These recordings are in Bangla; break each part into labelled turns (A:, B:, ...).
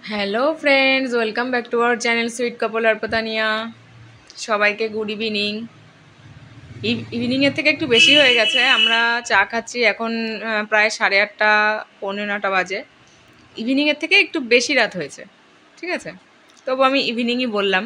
A: Hello friends, welcome back to our channel sweet couple অর্পতানিয়া। সবাইকে গুড ইভিনিং। ইভিনিংয়ের থেকে একটু বেশি হয়ে গেছে। আমরা চা খাচ্ছি এখন প্রায় 8:30 পৌনে 9টা বাজে। ইভিনিংয়ের থেকে একটু বেশি রাত হয়েছে, ঠিক আছে? তবু আমি ইভিনিংই বললাম।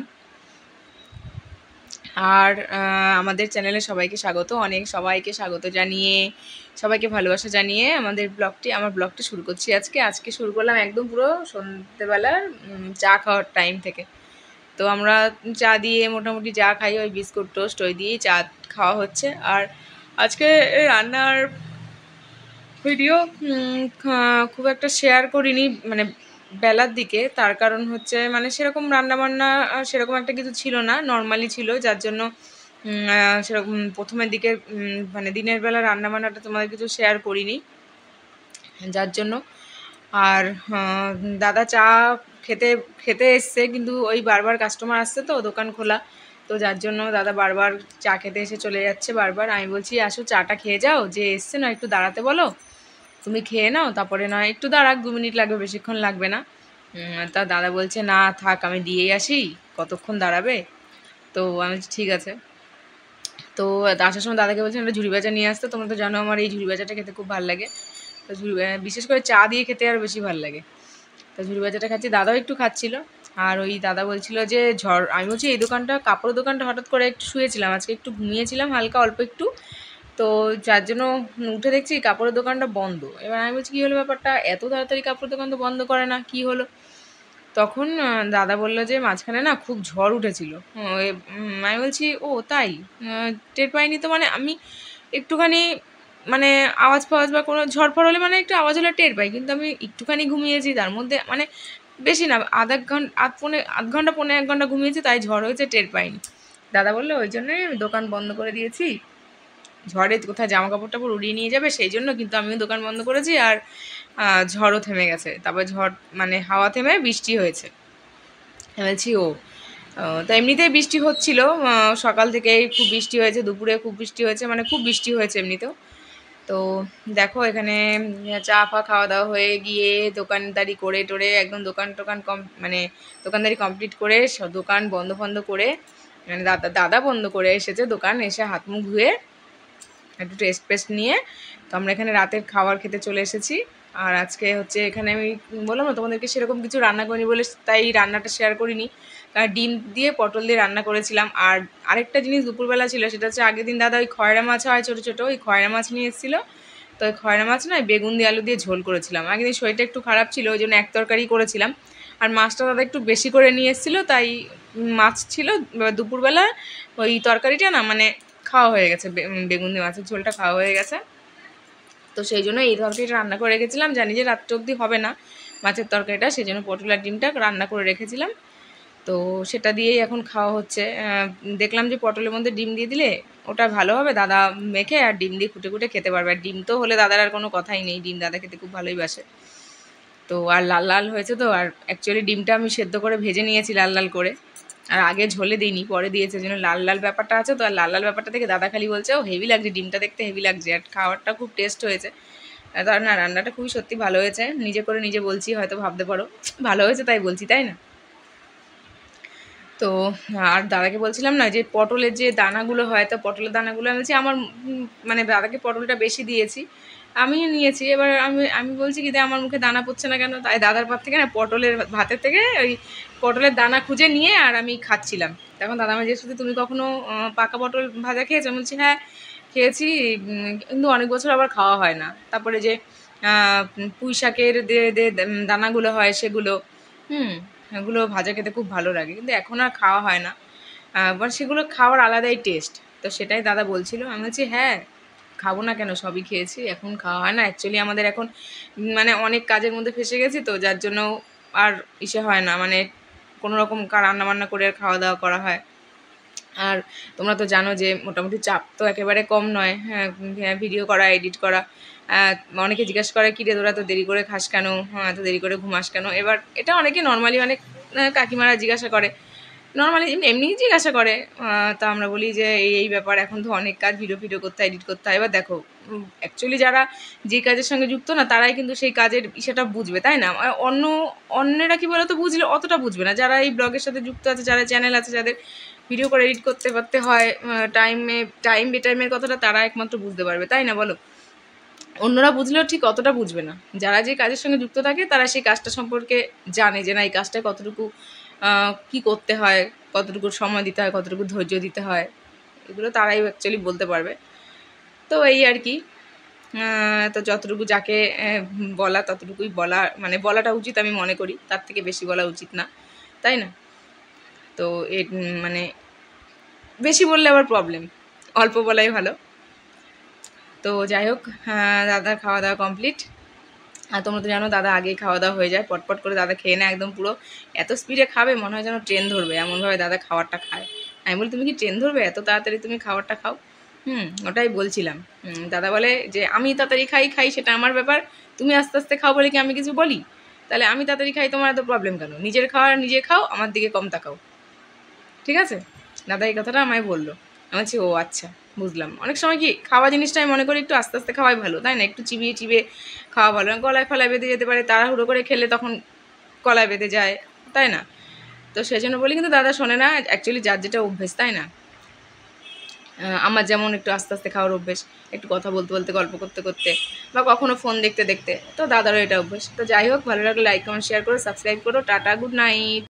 A: আর আমাদের চ্যানেলে সবাইকে স্বাগত, সবাইকে স্বাগত জানিয়ে, সবাইকে ভালোবাসা জানিয়ে আমার ব্লগটি শুরু করছি। আজকে শুরু করলাম একদম পুরো সন্ধ্যেবেলার চা খাওয়ার টাইম থেকে। তো আমরা চা দিয়ে মোটামুটি যা খাই ওই বিস্কুট টোস্ট ওই দিয়েই চা খাওয়া হচ্ছে। আর আজকে রান্নার ভিডিও খুব একটা শেয়ার করিনি, মানে বেলার দিকে। তার কারণ হচ্ছে মানে সেরকম রান্নাবান্না সেরকম একটা কিছু ছিল না, নর্মালি ছিল, যার জন্য সেরকম প্রথমের দিকে মানে দিনের বেলা রান্নাবান্নাটা তোমাদের কিছু শেয়ার করিনি, যার জন্য। আর দাদা চা খেতে খেতে এসছে, কিন্তু ওই বারবার কাস্টমার আসছে তো, দোকান খোলা, তো যার জন্য দাদা বারবার চা খেতে এসে চলে যাচ্ছে বারবার। আমি বলছি আসো চাটা খেয়ে যাও, যে এসছে না একটু দাঁড়াতে বলো, তুমি খেয়ে নাও, তারপরে নয় একটু দাঁড়াক, 2 মিনিট লাগবে, বেশিক্ষণ লাগবে না। তা দাদা বলছে না থাক, আমি দিয়েই আসি, কতক্ষণ দাঁড়াবে। তো আমি বলছি ঠিক আছে। তো আসার সময় দাদাকে বলছেন একটা ঝুড়ি ভাজা নিয়ে আসতে, তোমরা তো জানো আমার এই ঝুড়ি ভাজাটা খেতে খুব ভালো লাগে। তো বিশেষ করে চা দিয়ে খেতে আরও বেশি ভালো লাগে। তো ঝুড়ি ভাজাটা খাচ্ছি, দাদাও একটু খাচ্ছিল। আর ওই দাদা বলছিল যে আমি বলছি এই দোকানটা, কাপড়ের দোকানটা হঠাৎ করে একটু শুয়েছিলাম, আজকে একটু ঘুমিয়েছিলাম হালকা অল্প একটু, তো যার জন্য উঠে দেখছি কাপড়ের দোকানটা বন্ধ। এবার আমি বলছি কী হলো ব্যাপারটা, এত তাড়াতাড়ি কাপড়ের দোকান তো বন্ধ করে না, কী হলো? তখন দাদা বলল যে মাঝখানে না খুব ঝড় উঠেছিল। আমি বলছি ও তাই, টের পাইনি তো। মানে আমি একটুখানি মানে আওয়াজ ফাওয়াজ বা কোনো ঝড় ফড় হলে মানে একটু আওয়াজ হলে টের পাই, কিন্তু আমি একটুখানি ঘুমিয়েছি, তার মধ্যে মানে বেশি না, আধ ঘন্টা পৌনে 1 ঘন্টা ঘুমিয়েছি, তাই ঝড় হয়েছে টের পাইনি। দাদা বললো ওই জন্যই দোকান বন্ধ করে দিয়েছি, ঝড়ে কোথায় জামা কাপড় টাপড় উড়িয়ে নিয়ে যাবে সেই জন্য, কিন্তু আমিও দোকান বন্ধ করেছি। আর ঝড়ও থেমে গেছে, তারপর ঝড় মানে হাওয়া থেমে বৃষ্টি হয়েছে। আমি বলছি ও, তা এমনিতেই বৃষ্টি হচ্ছিল, সকাল থেকেই খুব বৃষ্টি হয়েছে, দুপুরে খুব বৃষ্টি হয়েছে, মানে খুব বৃষ্টি হয়েছে এমনিতেও। তো দেখো এখানে চা ফা খাওয়া দাওয়া হয়ে গিয়ে দোকানদারি করে টোরে একদম দোকান টোকান মানে দোকানদারি কমপ্লিট করে দোকান বন্ধ ফন্ধ করে, মানে দাদা বন্ধ করে এসেছে দোকান, এসে হাত মুখ ধুয়ে একটু টেস্ট পেস্ট নিয়ে তো আমরা এখানে রাতের খাবার খেতে চলে এসেছি। আর আজকে হচ্ছে এখানে আমি বললাম না তোমাদেরকে সেরকম কিছু রান্না করিনি বলে, তাই রান্নাটা শেয়ার করিনি। কারণ ডিম দিয়ে পটল দিয়ে রান্না করেছিলাম। আর আরেকটা জিনিস দুপুরবেলা ছিল, সেটা হচ্ছে আগের দিন দাদা ওই খয়রা মাছ হয় ছোটো ছোটো, ওই খয়রা মাছ নিয়ে এসেছিলো। তো ওই খয়রা মাছ নয়, বেগুন দিয়ে আলু দিয়ে ঝোল করেছিলাম। আগের দিন শরীরটা একটু খারাপ ছিল, ওই জন্য এক তরকারি করেছিলাম। আর মাছটা দাদা একটু বেশি করে নিয়ে এসেছিলো, তাই মাছ ছিল দুপুরবেলা, ওই তরকারিটা না মানে খাওয়া হয়ে গেছে, বেগুন দিয়ে মাছের ঝোলটা খাওয়া হয়ে গেছে। তো সেই জন্য এই তরকারিটা রান্না করে রেখেছিলাম, জানি যে রাত্রে অবধি হবে না মাছের তরকারিটা, সেই জন্য পটল আর ডিমটা রান্না করে রেখেছিলাম। তো সেটা দিয়েই এখন খাওয়া হচ্ছে। দেখলাম যে পটলের মধ্যে ডিম দিয়ে দিলে ওটা ভালো হবে, দাদা মেখে আর ডিম দিয়ে কুটে কুটে খেতে পারবে। আর ডিম তো হলে দাদার আর কোনো কথাই নেই, ডিম দাদা খেতে খুব ভালোই বাসে। তো আর লাল লাল হয়েছে তো, আর অ্যাকচুয়ালি ডিমটা আমি সেদ্ধ করে ভেজে নিয়েছি লাল লাল করে, আর আগে ঝোলে দিইনি, পরে দিয়েছে, জন্য লাল লাল ব্যাপারটা আছে। তো আর লাল লাল ব্যাপারটা থেকে দাদা খালি বলছে ও হেভি লাগছে, ডিমটা দেখতে হেভি লাগছে, আর খাবারটা খুব টেস্ট হয়েছে। আর না রান্নাটা খুবই সত্যি ভালো হয়েছে, নিজে করে নিজে বলছি, হয়তো ভাবতে পারো ভালো হয়েছে তাই বলছি, তাই না? তো আর দাদাকে বলছিলাম না যে পটলের যে দানাগুলো হয়, তো পটলের দানাগুলো আমি বলছি আমার মানে দাদাকে পটলটা বেশি দিয়েছি, আমিও নিয়েছি। এবার আমি আমি বলছি কি আমার মুখে দানা পড়ছে না কেন, তাই দাদার পাত থেকে না পটলের ভাতের থেকে ওই পটলের দানা খুঁজে নিয়ে আর আমি খাচ্ছিলাম। তখন দাদা আমার জিজ্ঞেস করছে তুমি কখনো পাকা পটল ভাজা খেয়েছো? আমি বলছি হ্যাঁ খেয়েছি, কিন্তু অনেক বছর আবার খাওয়া হয় না। তারপরে যে পুঁই শাকের দানাগুলো হয় সেগুলো, এগুলো ভাজা খেতে খুব ভালো লাগে, কিন্তু এখন আর খাওয়া হয় না। বাট সেগুলো খাওয়ার আলাদাই টেস্ট। তো সেটাই দাদা বলছিল, আমি বলছি হ্যাঁ খাবো না কেন, সবই খেয়েছি, এখন খাওয়া হয় না। অ্যাকচুয়ালি আমাদের এখন মানে অনেক কাজের মধ্যে ফেসে গেছি, তো যার জন্য আর হয় না, মানে কোনো রকম রান্নাবান্না করে আর খাওয়া দাওয়া করা হয়। আর তোমরা তো জানো যে মোটামুটি চাপ তো একেবারে কম নয়, হ্যাঁ ভিডিও করা, এডিট করা। অনেকে জিজ্ঞাসা করে কী রে তোরা তো দেরি করে খাস কেন, এত দেরি করে ঘুমাস কেন? এবার এটা অনেকে নর্মালি অনেক কাকিমারা জিজ্ঞাসা করে। নর্মালি এমনিই জিজ্ঞাসা করে। তা আমরা বলি যে এই ব্যাপার, এখন তো অনেক কাজ, ভিডিও করতে হয়, এডিট করতে হয়। এবার দেখো অ্যাকচুয়ালি যারা যে কাজের সঙ্গে যুক্ত না তারাই কিন্তু সেই কাজের সেটা বুঝবে, তাই না? অন্যেরা কি বলতো বুঝলে অতটা বুঝবে না। যারা এই ব্লগের সাথে যুক্ত আছে, যারা চ্যানেল আছে, যাদের ভিডিও করে এডিট করতে পারতে হয়, টাইমের কথাটা তারা একমাত্র বুঝতে পারবে, তাই না বলো? অন্যরা বুঝলেও ঠিক অতটা বুঝবে না। যারা যে কাজের সঙ্গে যুক্ত থাকে তারা সেই কাজটা সম্পর্কে জানে যে না এই কাজটায় কতটুকু কি করতে হয়, কতটুকু সময় দিতে হয়, কতটুকু ধৈর্য দিতে হয়, এগুলো তারাই অ্যাকচুয়ালি বলতে পারবে। তো এই আর কি। তো যতটুকু যাকে বলা ততটুকুই বলা, মানে বলাটা উচিত আমি মনে করি, তার থেকে বেশি বলা উচিত না, তাই না? তো মানে বেশি বললে আবার প্রবলেম, অল্প বলাই ভালো। তো যাই হোক, দাদার খাওয়া দাওয়া কমপ্লিট। আর তোমরা তো জানো দাদা আগেই খাওয়া দাওয়া হয়ে যায়, পটপট করে দাদা খেয়ে নেয় একদম পুরো। এত স্পিডে খাবে মনে হয় যেন ট্রেন ধরবে, এমনভাবে দাদা খাবারটা খায়। আমি বলি তুমি কি ট্রেন ধরবে, এত তাড়াতাড়ি তুমি খাবারটা খাও? ওটাই বলছিলাম। দাদা বলে যে আমি তাড়াতাড়ি খাই সেটা আমার ব্যাপার, তুমি আস্তে আস্তে খাও বলে কি আমি কিছু বলি? তাহলে আমি তাড়াতাড়ি খাই, তোমার এত প্রবলেম কেন? নিজের খাওয়ার নিজে খাও, আমার দিকে কম তাকাও, ঠিক আছে? দাদা এই কথাটা আমায় বললো। আমি বলছি ও আচ্ছা, বুঝলাম। অনেক সময় কি খাওয়া জিনিসটা আমি মনে করি একটু আস্তে আস্তে খাওয়াই ভালো, তাই না? একটু চিবিয়ে চিবিয়ে খাওয়া ভালো। গলায় ফলায় বেঁধে যেতে পারে, তাড়াহুড়ো করে খেলে তখন গলায় বেঁধে যায়, তাই না? তো সেই জন্য বলি, কিন্তু দাদা শোনে না। অ্যাকচুয়ালি যার যেটা অভ্যেস, তাই না? আমার যেমন একটু আস্তে আস্তে খাওয়ার অভ্যেস, একটু কথা বলতে বলতে, গল্প করতে করতে, বা কখনো ফোন দেখতে দেখতে, তো দাদারও এটা অভ্যেস। তো যাই হোক, ভালো লাগলে লাইক কমেন্ট শেয়ার করো, সাবস্ক্রাইব করো। Tata, good night.